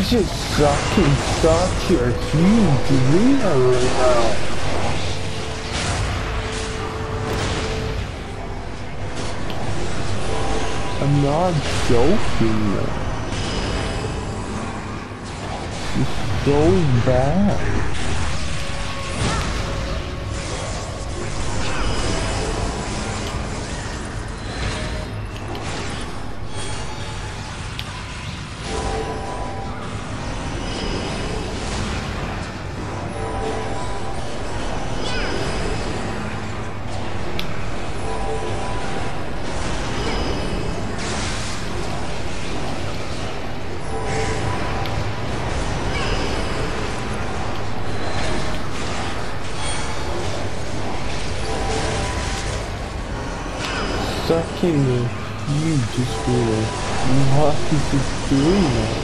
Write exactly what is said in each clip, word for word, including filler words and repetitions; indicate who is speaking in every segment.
Speaker 1: just sucking such a huge arena right now. I'm not joking. It's so bad. Sucking the huge scooter. What is it doing now?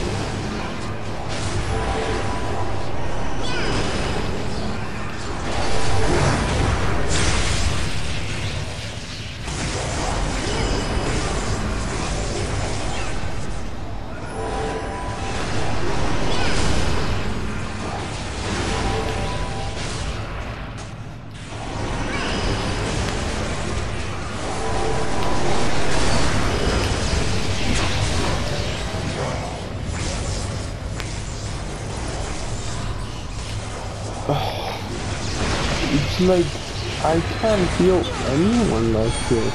Speaker 1: It's like, I can't feel anyone like this.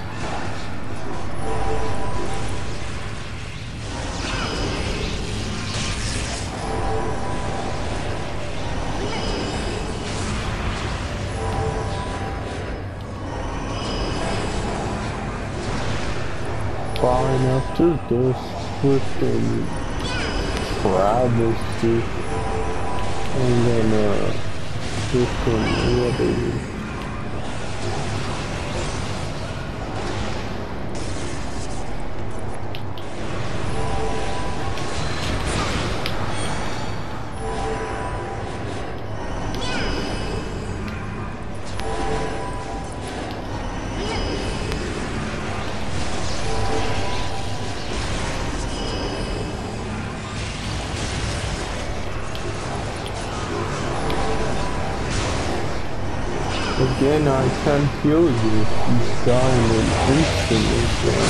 Speaker 1: Fine, after this freaking travesty, I'm gonna freaking whatever. Again, I can't heal you. He's dying in instantly.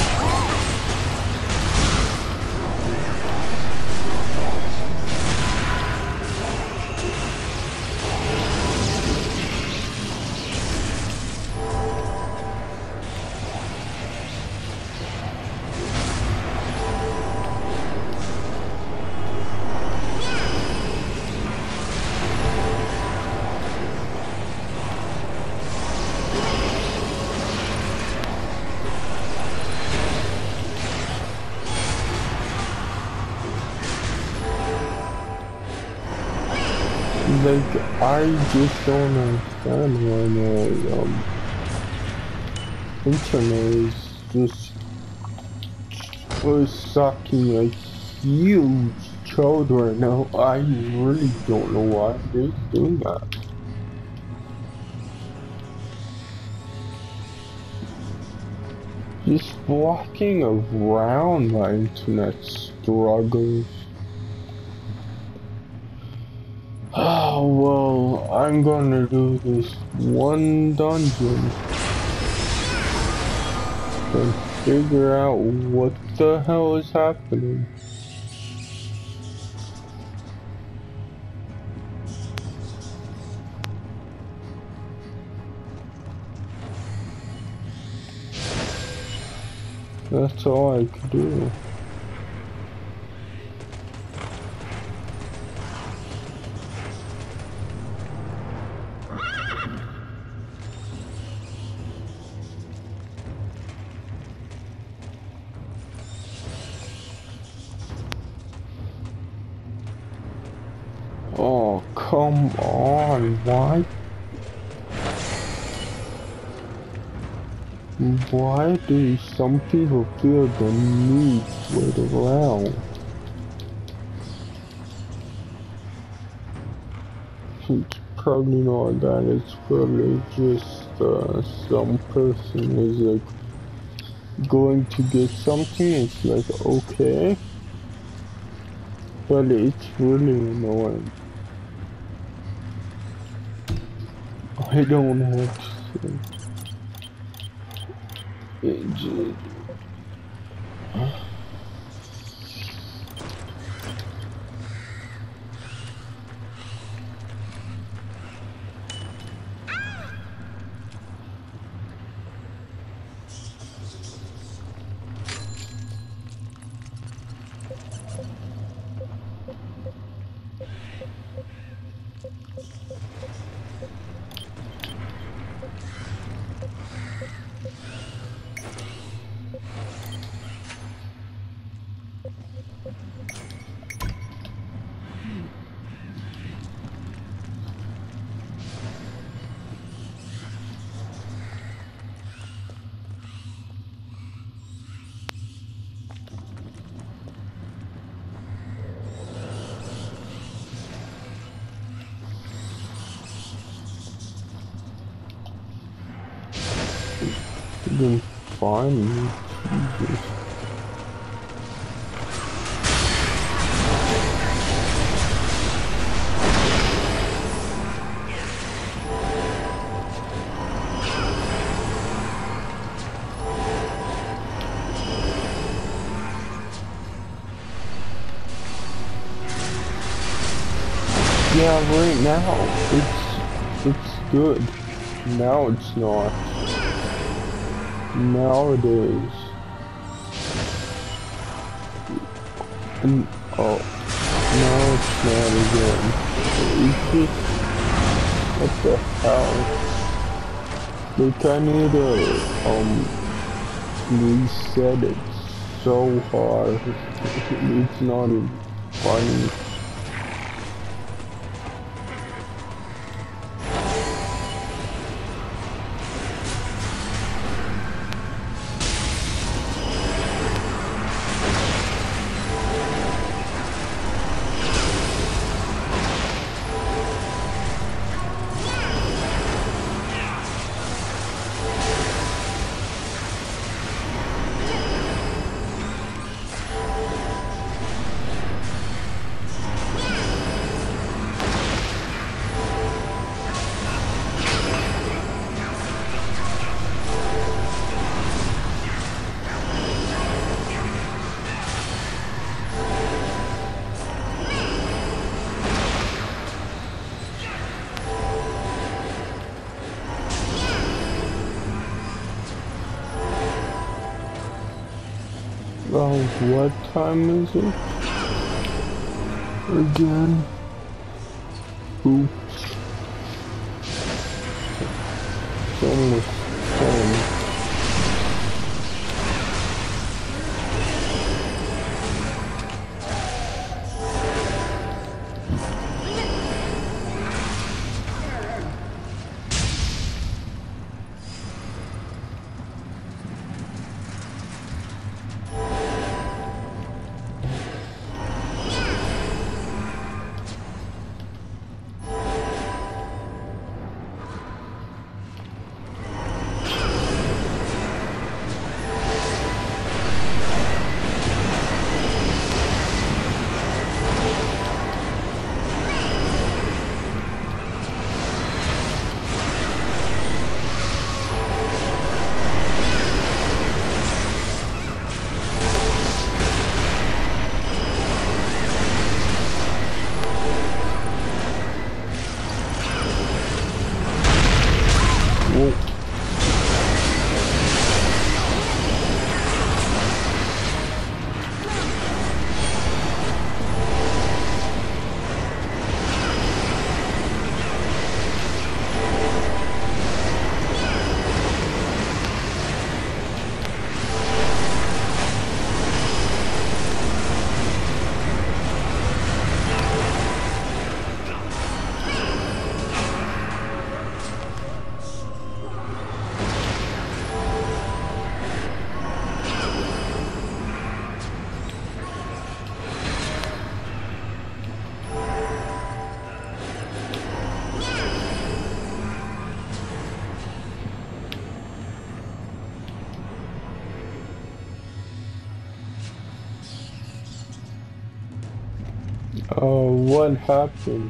Speaker 1: Like, I just don't understand why my um, internet is just was sucking a huge chode right now. I really don't know why they're doing that. Just walking around my internet struggles. Oh, well, I'm gonna do this one dungeon and figure out what the hell is happening. That's all I could do. Oh, come on, why? Why do some people feel the need to wait around? It's probably not that, it's probably just uh, some person is like going to get something, it's like, okay. but it's really annoying. I don't have to. It just... Been fine. Jesus. Yeah, right now it's it's good. Now it's not. Nowadays, and oh, now it's not again. It's just, what the hell? They kinda need to um reset it so hard. It's not even funny. Oh, what time is it? Again? Oops. It's almost ten. Uh, what happened?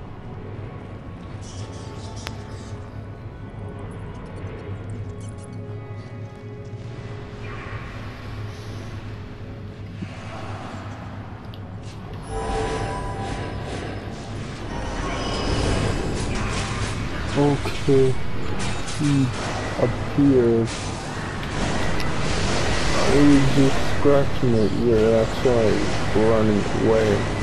Speaker 1: Okay, he appeared. I was just scratching at you, that's why I was running away.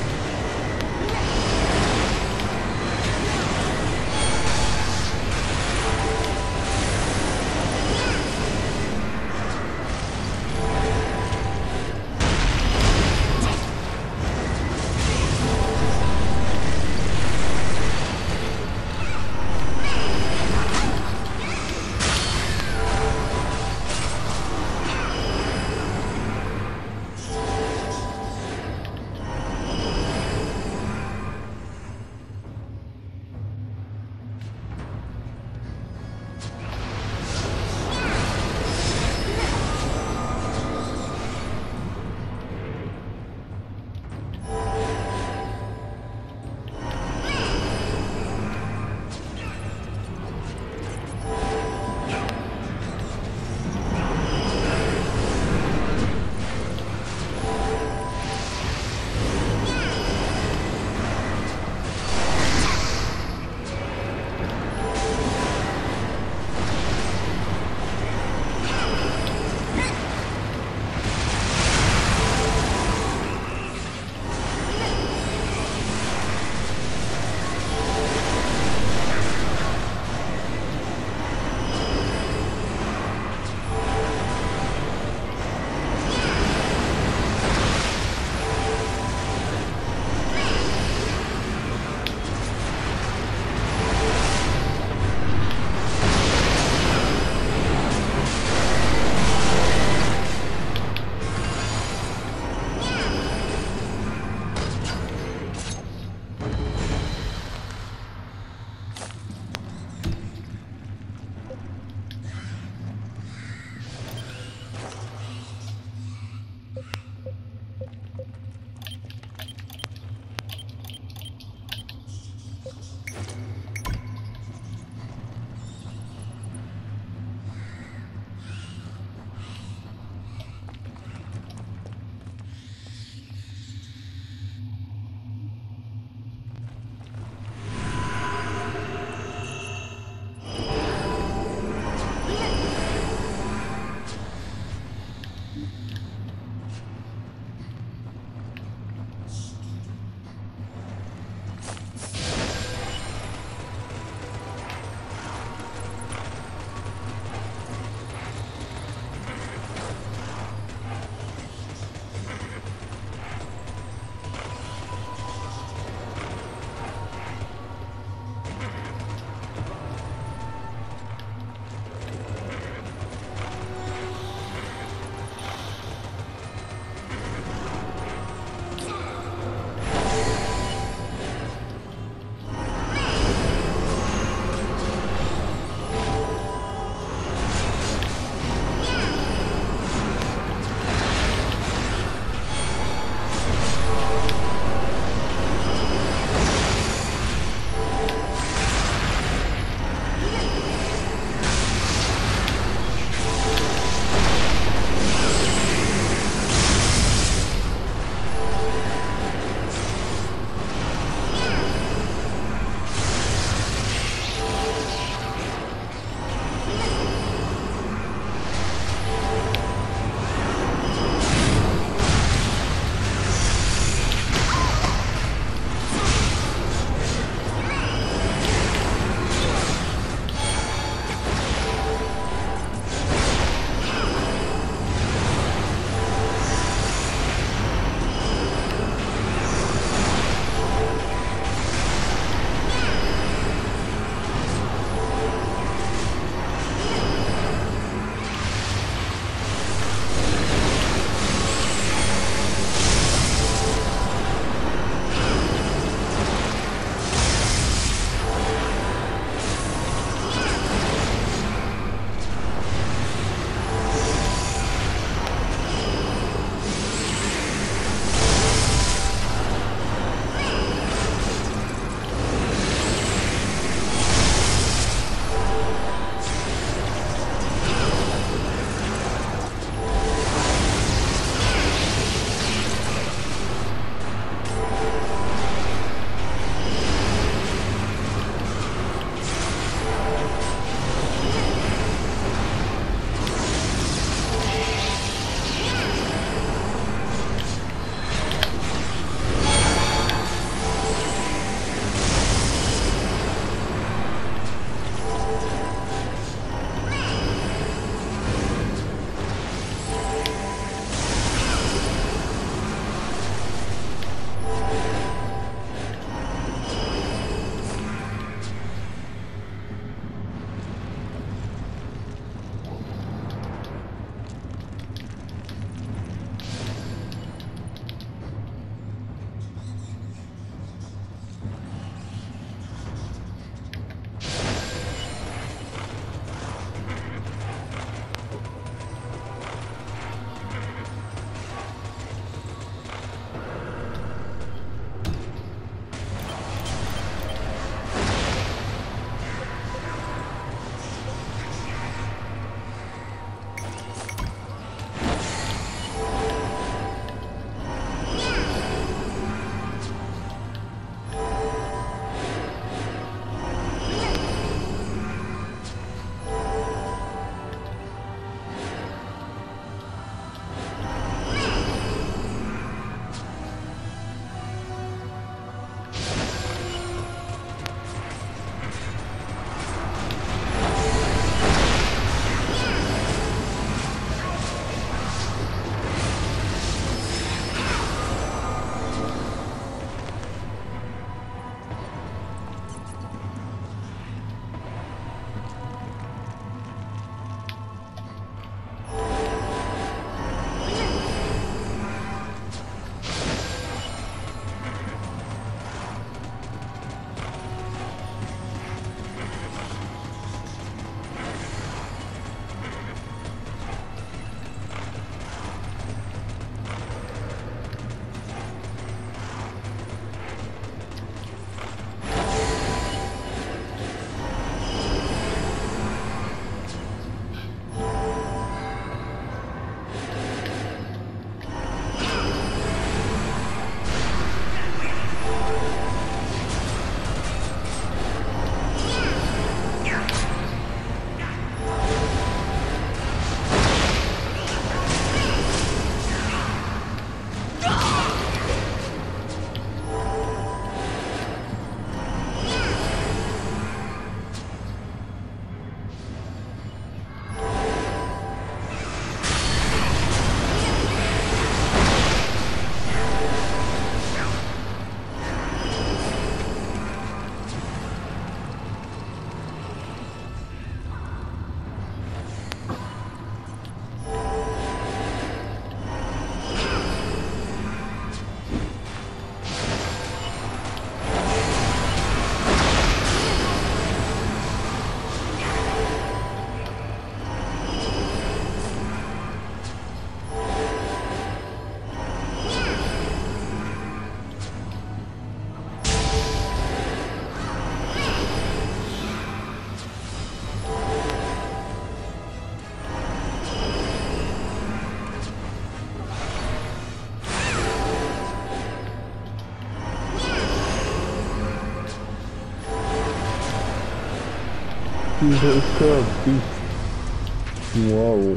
Speaker 1: He's a curb beast. Whoa.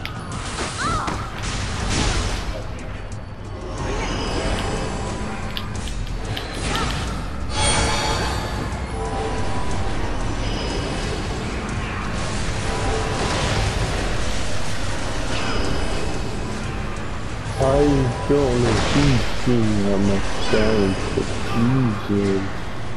Speaker 1: I don't know who's seeing on my side, but Jesus.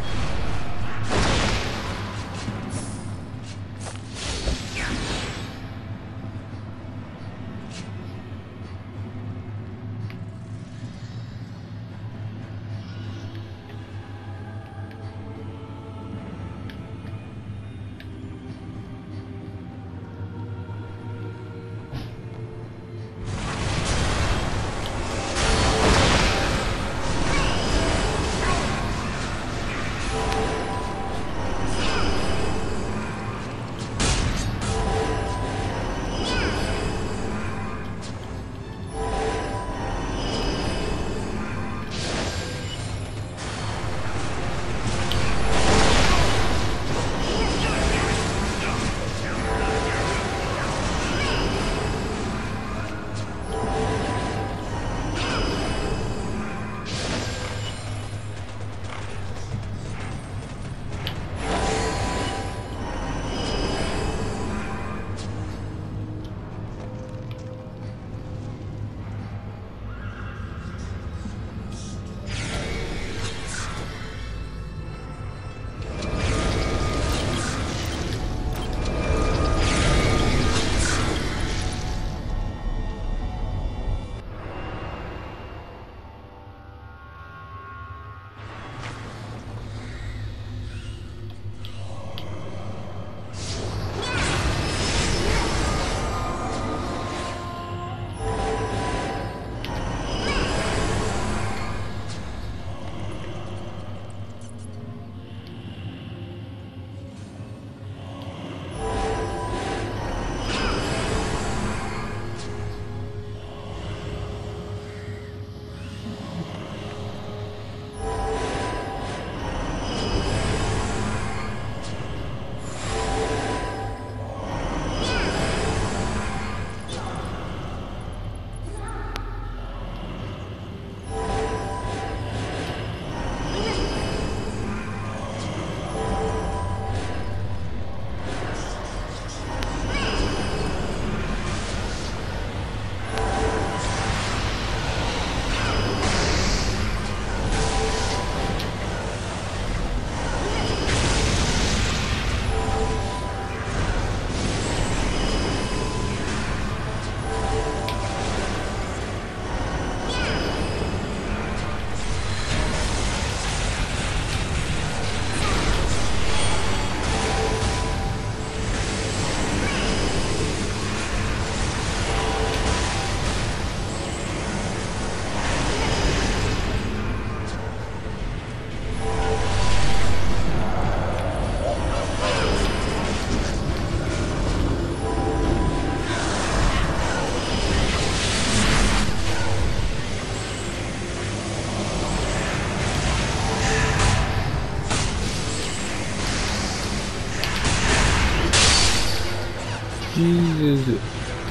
Speaker 1: Jesus.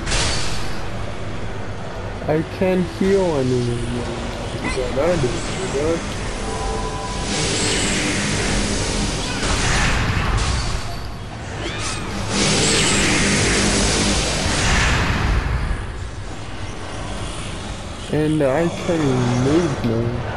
Speaker 1: I can't heal anyone. What I do, you know? And I can't move now.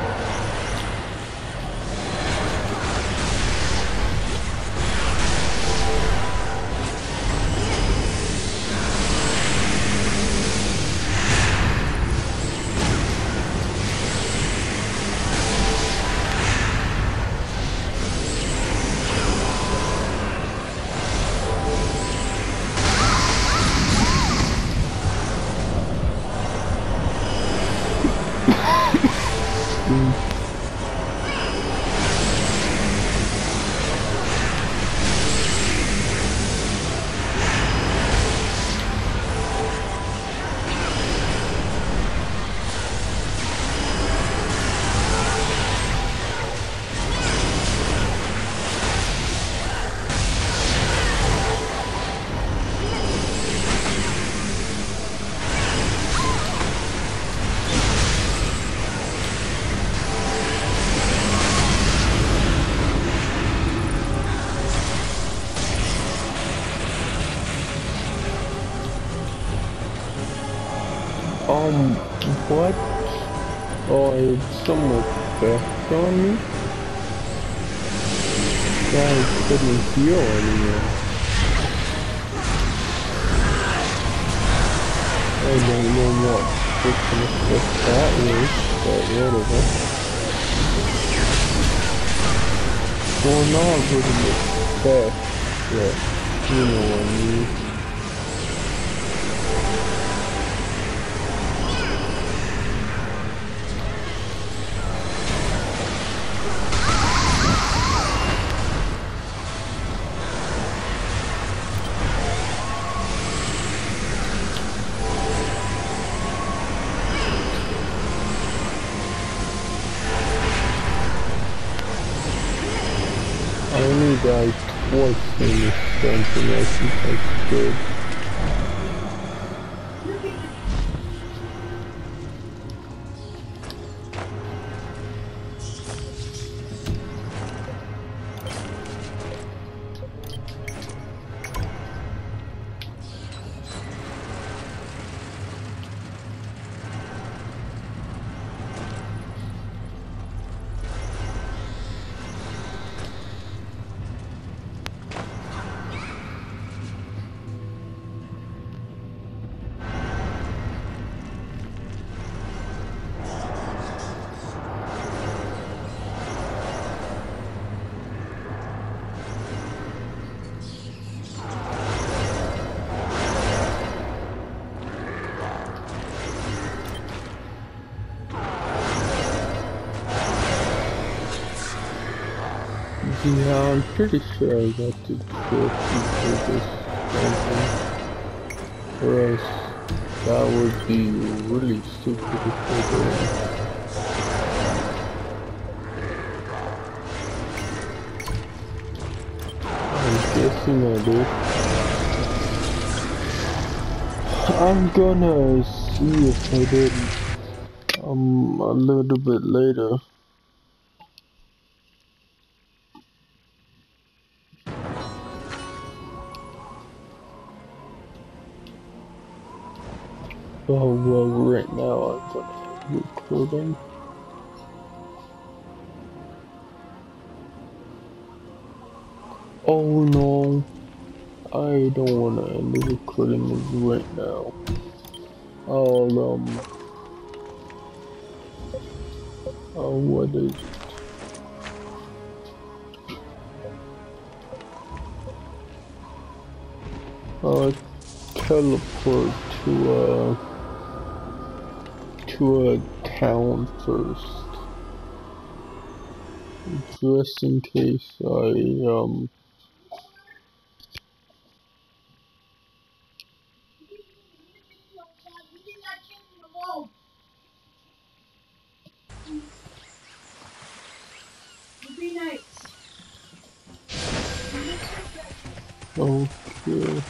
Speaker 1: Um, what? Oh, it's some effect on me? I couldn't heal anymore. I don't know what freaking effect that was, but whatever. Well, not really effect, but you know what I mean. I only died twice in this dungeon, I think that's good. Yeah, I'm pretty sure I got the trophy for this dungeon. Or else that would be really stupid if I didn't. I'm guessing I did. I'm gonna see if I did um a little bit later. Oh well, right now I'm gonna end recording. Oh no, I don't wanna end the recording right now. I'll um, oh what is it? Uh, teleport to uh to a town first, just in case I um. Okay.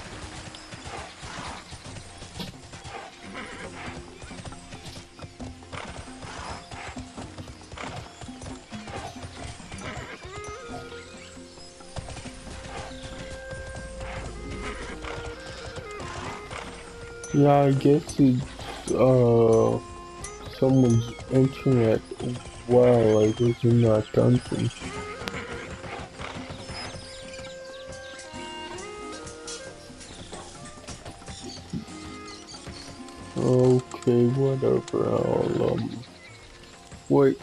Speaker 1: Yeah, I guess it's uh someone's internet while I was in that dungeon. Okay, whatever. I'll um wait.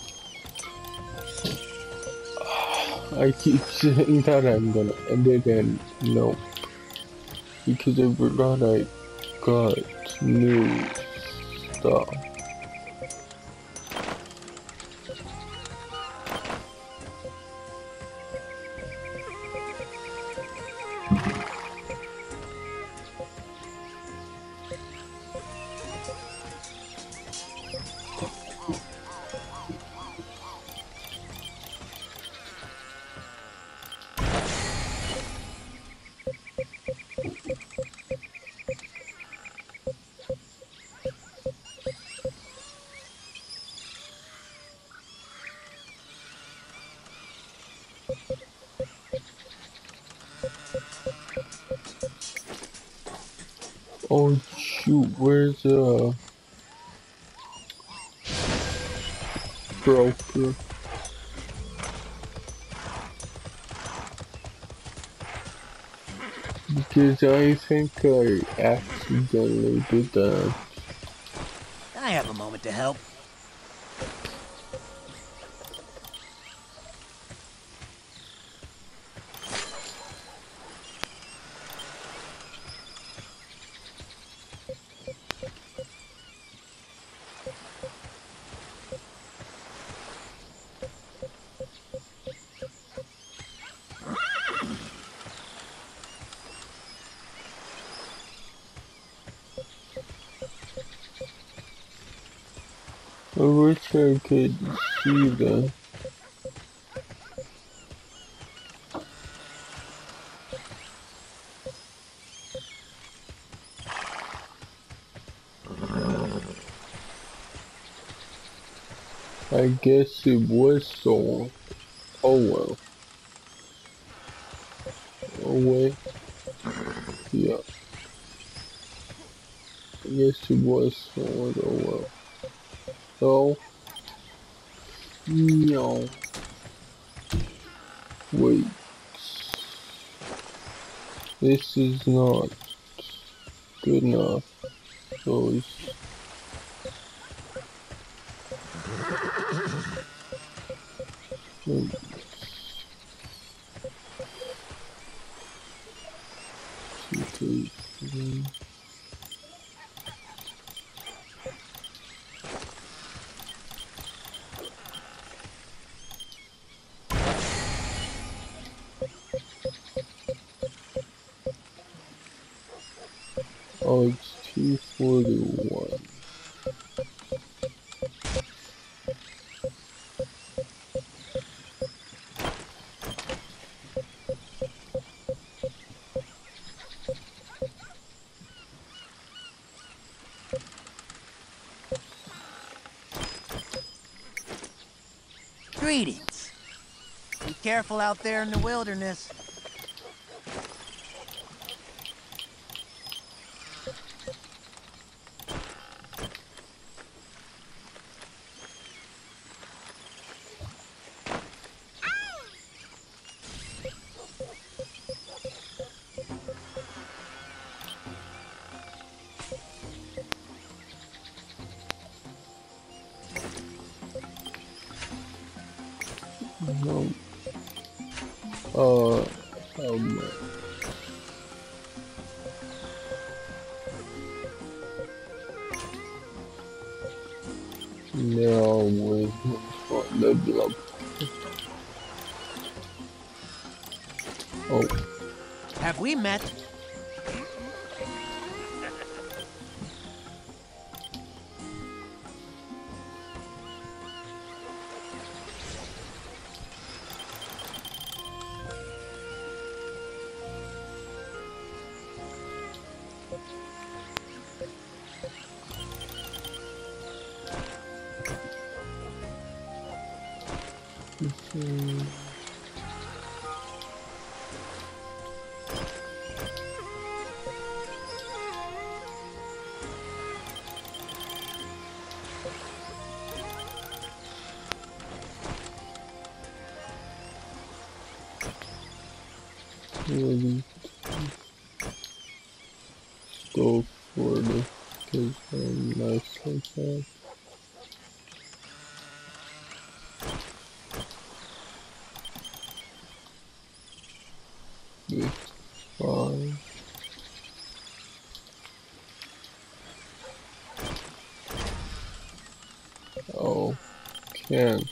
Speaker 1: I keep saying that I'm gonna end it and no, because I forgot I got new stuff. Oh shoot, where's uh broker. Because I think I accidentally did that.
Speaker 2: I have a moment to help.
Speaker 1: I wish I could see that. I guess it was sold. Oh well. Oh wait. Yeah. I guess it was sold. Oh well. So. No. Wait. This is not good enough. Those. Oh, it's two forty-one.
Speaker 2: Greetings. Be careful out there in the wilderness.
Speaker 1: No. Uh, um, now with level up. Oh.
Speaker 2: Have we met?
Speaker 1: Mm-hmm. Really go for this because I'm nice like that. It's fine. Oh, can't.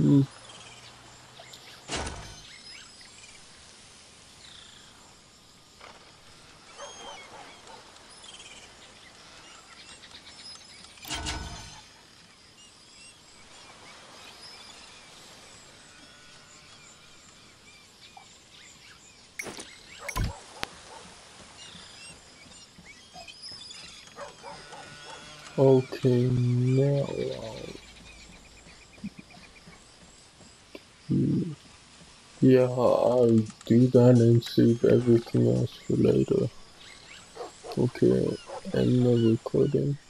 Speaker 1: Hmm. Okay, now I'll, hmm, yeah, I'll do that and save everything else for later. Okay, end the recording.